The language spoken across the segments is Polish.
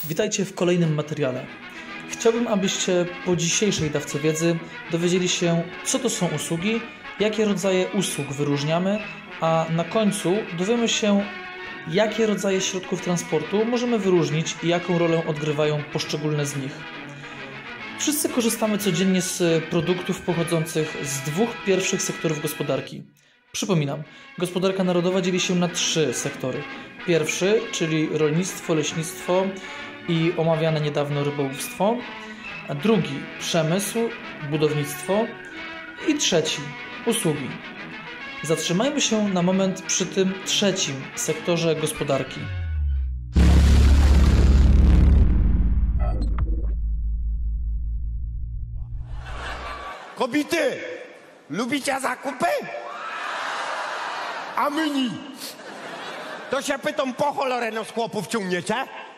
Witajcie w kolejnym materiale. Chciałbym, abyście po dzisiejszej dawce wiedzy dowiedzieli się, co to są usługi, jakie rodzaje usług wyróżniamy, a na końcu dowiemy się, jakie rodzaje środków transportu możemy wyróżnić i jaką rolę odgrywają poszczególne z nich. Wszyscy korzystamy codziennie z produktów pochodzących z dwóch pierwszych sektorów gospodarki. Przypominam, gospodarka narodowa dzieli się na 3 sektory. Pierwszy, czyli rolnictwo, leśnictwo i omawiane niedawno rybołówstwo. A drugi, przemysł, budownictwo. I trzeci, usługi. Zatrzymajmy się na moment przy tym trzecim sektorze gospodarki. Kobiety, lubicie zakupy? A my nie. To się pytam, po cholerę nos chłopów ciągniecie?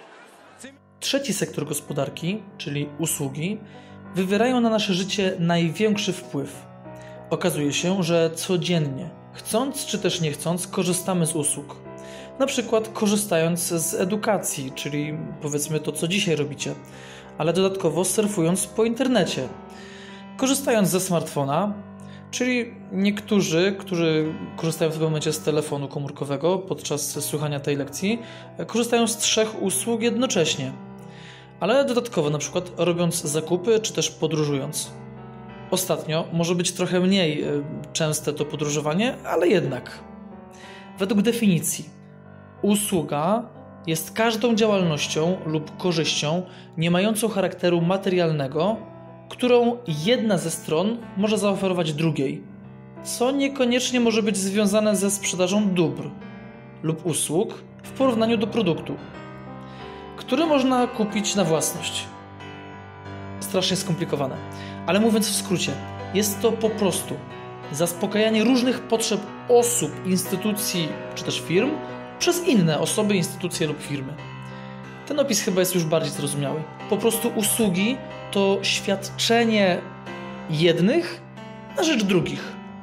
Trzeci sektor gospodarki, czyli usługi, wywierają na nasze życie największy wpływ. Okazuje się, że codziennie, chcąc czy też nie chcąc, korzystamy z usług. Na przykład korzystając z edukacji, czyli powiedzmy to, co dzisiaj robicie, ale dodatkowo surfując po internecie. Korzystając ze smartfona, czyli niektórzy, którzy korzystają w tym momencie z telefonu komórkowego podczas słuchania tej lekcji, korzystają z 3 usług jednocześnie. Ale dodatkowo na przykład robiąc zakupy, czy też podróżując. Ostatnio może być trochę mniej częste to podróżowanie, ale jednak. Według definicji usługa jest każdą działalnością lub korzyścią nie mającą charakteru materialnego, którą jedna ze stron może zaoferować drugiej, co niekoniecznie może być związane ze sprzedażą dóbr lub usług w porównaniu do produktu, który można kupić na własność. Strasznie skomplikowane, ale mówiąc w skrócie, jest to po prostu zaspokajanie różnych potrzeb osób, instytucji czy też firm przez inne osoby, instytucje lub firmy. Ten opis chyba jest już bardziej zrozumiały. Po prostu usługi to świadczenie jednych na rzecz drugich.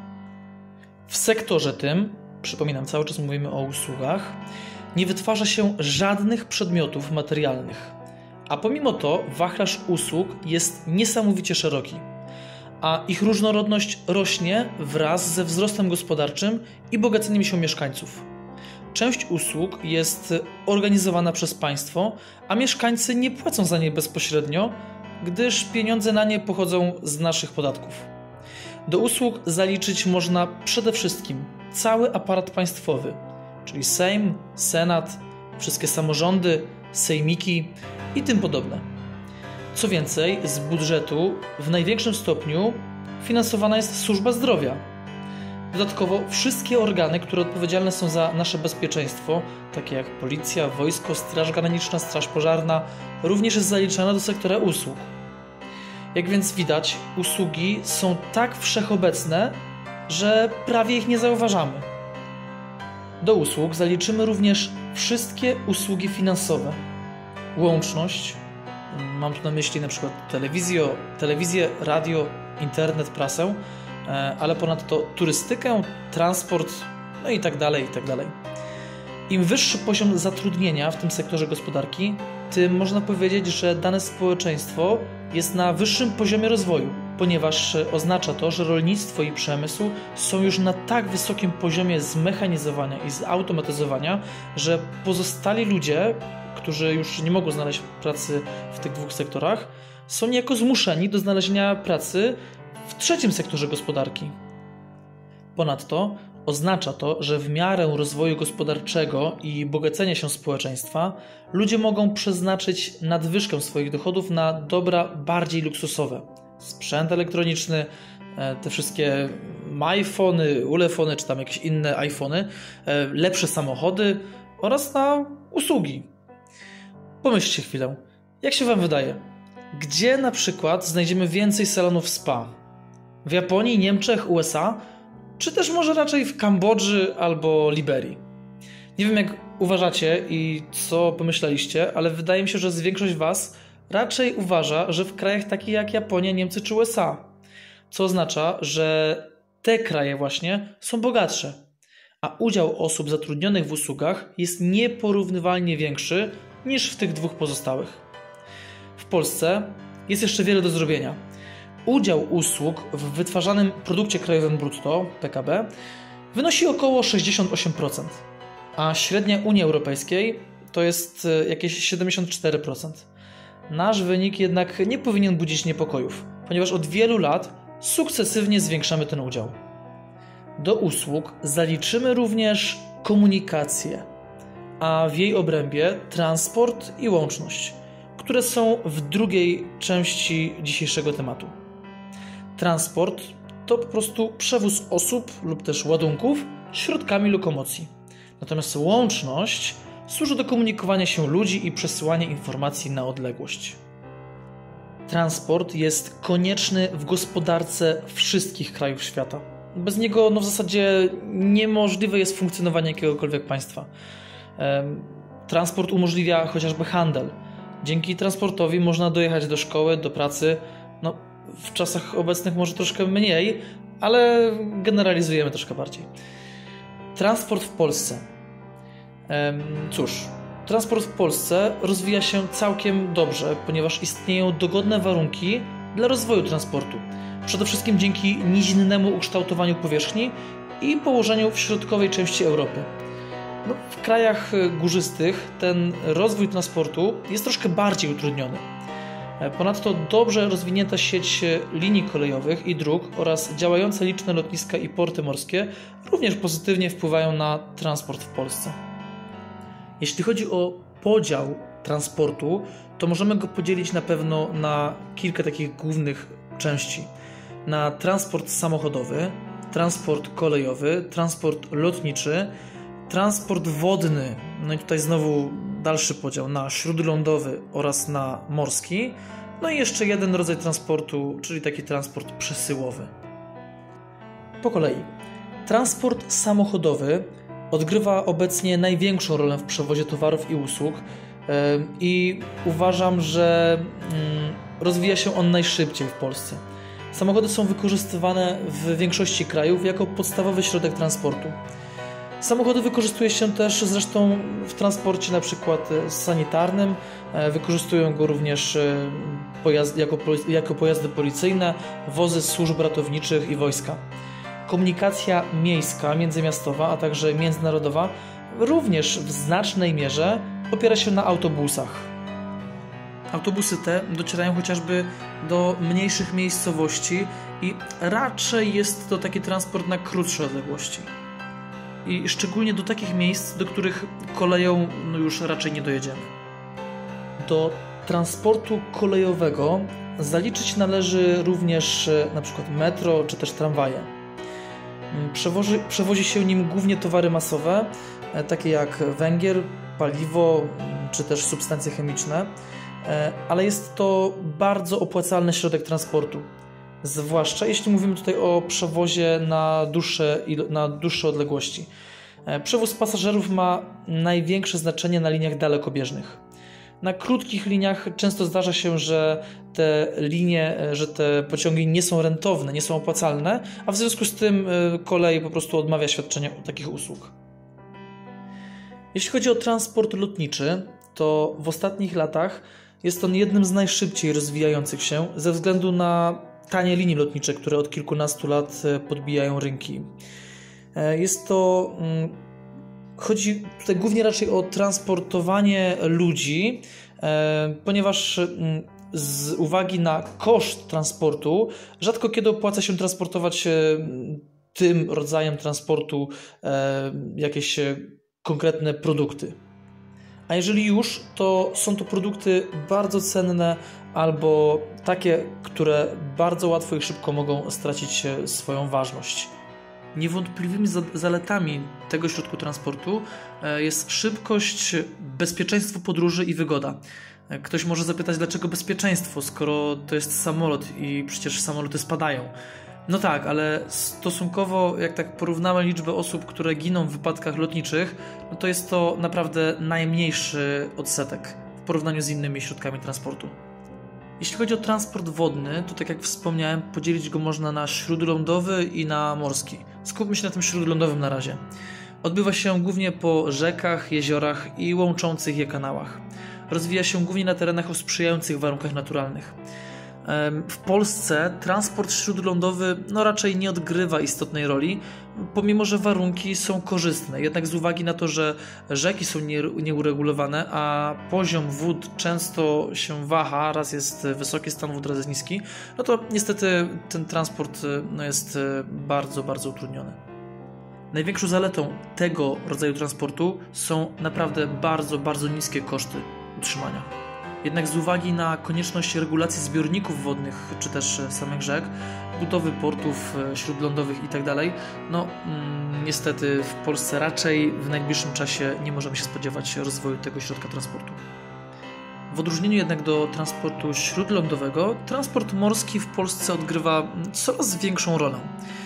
W sektorze tym, przypominam, cały czas mówimy o usługach, nie wytwarza się żadnych przedmiotów materialnych. A pomimo to wachlarz usług jest niesamowicie szeroki, a ich różnorodność rośnie wraz ze wzrostem gospodarczym i bogaceniem się mieszkańców. Część usług jest organizowana przez państwo, a mieszkańcy nie płacą za nie bezpośrednio, gdyż pieniądze na nie pochodzą z naszych podatków. Do usług zaliczyć można przede wszystkim cały aparat państwowy, czyli Sejm, Senat, wszystkie samorządy, sejmiki i tym podobne. Co więcej, z budżetu w największym stopniu finansowana jest służba zdrowia. Dodatkowo wszystkie organy, które odpowiedzialne są za nasze bezpieczeństwo, takie jak policja, wojsko, straż graniczna, straż pożarna, również jest zaliczane do sektora usług. Jak więc widać, usługi są tak wszechobecne, że prawie ich nie zauważamy. Do usług zaliczymy również wszystkie usługi finansowe. Łączność, mam tu na myśli na przykład telewizję, radio, internet, prasę, ale ponadto turystykę, transport, no i tak dalej, i tak dalej. Im wyższy poziom zatrudnienia w tym sektorze gospodarki, tym można powiedzieć, że dane społeczeństwo jest na wyższym poziomie rozwoju, ponieważ oznacza to, że rolnictwo i przemysł są już na tak wysokim poziomie zmechanizowania i zautomatyzowania, że pozostali ludzie, którzy już nie mogą znaleźć pracy w tych 2 sektorach, są niejako zmuszeni do znalezienia pracy w trzecim sektorze gospodarki. Ponadto oznacza to, że w miarę rozwoju gospodarczego i bogacenia się społeczeństwa ludzie mogą przeznaczyć nadwyżkę swoich dochodów na dobra bardziej luksusowe. Sprzęt elektroniczny, te wszystkie MyFony, Ulefony czy tam jakieś inne iPhony, lepsze samochody oraz na usługi. Pomyślcie chwilę, jak się Wam wydaje, gdzie na przykład znajdziemy więcej salonów spa? W Japonii, Niemczech, USA? Czy też może raczej w Kambodży albo Liberii? Nie wiem, jak uważacie i co pomyśleliście, ale wydaje mi się, że większość Was raczej uważa, że w krajach takich jak Japonia, Niemcy czy USA. Co oznacza, że te kraje właśnie są bogatsze, a udział osób zatrudnionych w usługach jest nieporównywalnie większy niż w tych dwóch pozostałych. W Polsce jest jeszcze wiele do zrobienia. Udział usług w wytwarzanym produkcie krajowym brutto, PKB, wynosi około 68%, a średnia Unii Europejskiej to jest jakieś 74%. Nasz wynik jednak nie powinien budzić niepokojów, ponieważ od wielu lat sukcesywnie zwiększamy ten udział. Do usług zaliczymy również komunikację, a w jej obrębie transport i łączność, które są w drugiej części dzisiejszego tematu. Transport to po prostu przewóz osób lub też ładunków środkami lokomocji. Natomiast łączność służy do komunikowania się ludzi i przesyłania informacji na odległość. Transport jest konieczny w gospodarce wszystkich krajów świata. Bez niego w zasadzie niemożliwe jest funkcjonowanie jakiegokolwiek państwa. Transport umożliwia chociażby handel. Dzięki transportowi można dojechać do szkoły, do pracy. W czasach obecnych może troszkę mniej, ale generalizujemy troszkę bardziej. Transport w Polsce. Transport w Polsce rozwija się całkiem dobrze, ponieważ istnieją dogodne warunki dla rozwoju transportu. Przede wszystkim dzięki nizinnemu ukształtowaniu powierzchni i położeniu w środkowej części Europy. W krajach górzystych ten rozwój transportu jest troszkę bardziej utrudniony. Ponadto dobrze rozwinięta sieć linii kolejowych i dróg oraz działające liczne lotniska i porty morskie również pozytywnie wpływają na transport w Polsce. Jeśli chodzi o podział transportu, to możemy go podzielić na pewno na kilka takich głównych części. Na transport samochodowy, transport kolejowy, transport lotniczy, transport wodny, i tutaj znowu dalszy podział na śródlądowy oraz na morski, i jeszcze jeden rodzaj transportu, czyli taki transport przesyłowy. Po kolei. Transport samochodowy odgrywa obecnie największą rolę w przewozie towarów i usług i uważam, że rozwija się on najszybciej w Polsce. Samochody są wykorzystywane w większości krajów jako podstawowy środek transportu. Samochody wykorzystuje się też zresztą w transporcie na przykład sanitarnym, wykorzystują go również jako pojazdy policyjne, wozy służb ratowniczych i wojska. Komunikacja miejska, międzymiastowa, a także międzynarodowa również w znacznej mierze opiera się na autobusach. Autobusy te docierają chociażby do mniejszych miejscowości i raczej jest to taki transport na krótsze odległości. I szczególnie do takich miejsc, do których koleją już raczej nie dojedziemy. Do transportu kolejowego zaliczyć należy również np. metro czy też tramwaje. Przewozi się nim głównie towary masowe, takie jak węgiel, paliwo czy też substancje chemiczne, ale jest to bardzo opłacalny środek transportu. Zwłaszcza jeśli mówimy tutaj o przewozie na dłuższe odległości. Przewóz pasażerów ma największe znaczenie na liniach dalekobieżnych. Na krótkich liniach często zdarza się, że te pociągi nie są rentowne, nie są opłacalne, a w związku z tym kolej po prostu odmawia świadczenia takich usług. Jeśli chodzi o transport lotniczy, to w ostatnich latach jest on jednym z najszybciej rozwijających się ze względu na tanie linie lotnicze, które od kilkunastu lat podbijają rynki. Chodzi tutaj głównie raczej o transportowanie ludzi, ponieważ z uwagi na koszt transportu rzadko kiedy opłaca się transportować tym rodzajem transportu jakieś konkretne produkty. A jeżeli już, to są to produkty bardzo cenne albo takie, które bardzo łatwo i szybko mogą stracić swoją ważność. Niewątpliwymi zaletami tego środku transportu jest szybkość, bezpieczeństwo podróży i wygoda. Ktoś może zapytać, dlaczego bezpieczeństwo, skoro to jest samolot i przecież samoloty spadają. No tak, ale stosunkowo, jak tak porównamy liczbę osób, które giną w wypadkach lotniczych, no to jest to naprawdę najmniejszy odsetek w porównaniu z innymi środkami transportu. Jeśli chodzi o transport wodny, to tak jak wspomniałem, podzielić go można na śródlądowy i na morski. Skupmy się na tym śródlądowym na razie. Odbywa się głównie po rzekach, jeziorach i łączących je kanałach. rozwija się głównie na terenach o sprzyjających warunkach naturalnych. W Polsce transport śródlądowy raczej nie odgrywa istotnej roli, pomimo że warunki są korzystne. Jednak z uwagi na to, że rzeki są nieuregulowane, a poziom wód często się waha, raz jest wysoki stan wód, raz jest niski, to niestety ten transport jest bardzo, bardzo utrudniony. Największą zaletą tego rodzaju transportu są naprawdę bardzo, bardzo niskie koszty utrzymania. Jednak z uwagi na konieczność regulacji zbiorników wodnych, czy też samych rzek, budowy portów śródlądowych itd., niestety w Polsce raczej w najbliższym czasie nie możemy się spodziewać rozwoju tego środka transportu. W odróżnieniu jednak do transportu śródlądowego, transport morski w Polsce odgrywa coraz większą rolę.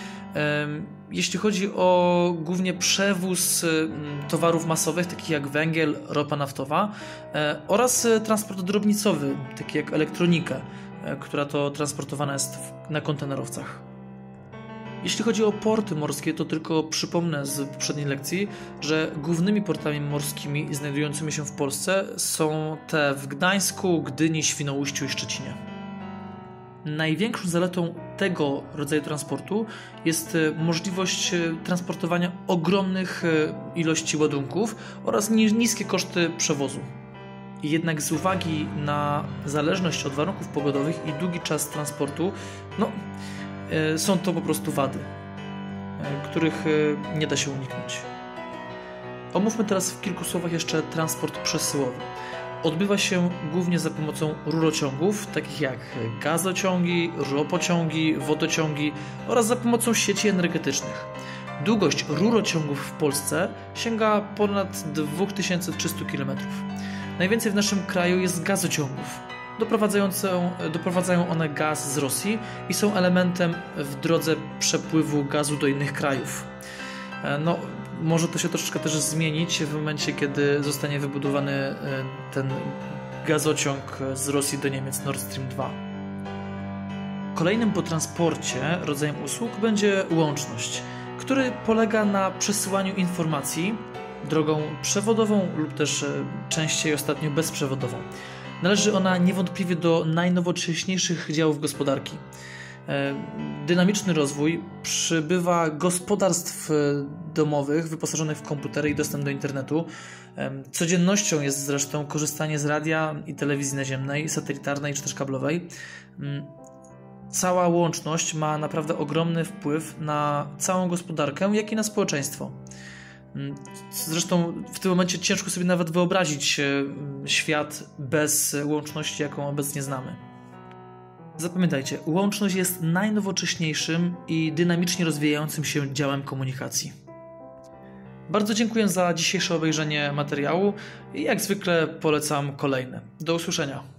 Jeśli chodzi o głównie przewóz towarów masowych, takich jak węgiel, ropa naftowa oraz transport drobnicowy, taki jak elektronika, która to transportowana jest na kontenerowcach. Jeśli chodzi o porty morskie, to tylko przypomnę z poprzedniej lekcji, że głównymi portami morskimi znajdującymi się w Polsce są te w Gdańsku, Gdyni, Świnoujściu i Szczecinie. Największą zaletą tego rodzaju transportu jest możliwość transportowania ogromnych ilości ładunków oraz niskie koszty przewozu. Jednak z uwagi na zależność od warunków pogodowych i długi czas transportu, są to po prostu wady, których nie da się uniknąć. Omówmy teraz w kilku słowach jeszcze transport przesyłowy. Odbywa się głównie za pomocą rurociągów, takich jak gazociągi, ropociągi, wodociągi oraz za pomocą sieci energetycznych. Długość rurociągów w Polsce sięga ponad 2300 km. Najwięcej w naszym kraju jest gazociągów. Doprowadzają one gaz z Rosji i są elementem w drodze przepływu gazu do innych krajów. Może to się troszeczkę też zmienić w momencie, kiedy zostanie wybudowany ten gazociąg z Rosji do Niemiec Nord Stream 2. Kolejnym po transporcie rodzajem usług będzie łączność, który polega na przesyłaniu informacji drogą przewodową lub też częściej ostatnio bezprzewodową. Należy ona niewątpliwie do najnowocześniejszych działów gospodarki. Dynamiczny rozwój przybywa gospodarstw domowych wyposażonych w komputery i dostęp do internetu. Codziennością jest zresztą korzystanie z radia i telewizji naziemnej, satelitarnej czy też kablowej. Cała łączność ma naprawdę ogromny wpływ na całą gospodarkę, jak i na społeczeństwo. Zresztą w tym momencie ciężko sobie nawet wyobrazić świat bez łączności, jaką obecnie znamy. Zapamiętajcie, łączność jest najnowocześniejszym i dynamicznie rozwijającym się działem komunikacji. Bardzo dziękuję za dzisiejsze obejrzenie materiału i jak zwykle polecam kolejne. Do usłyszenia.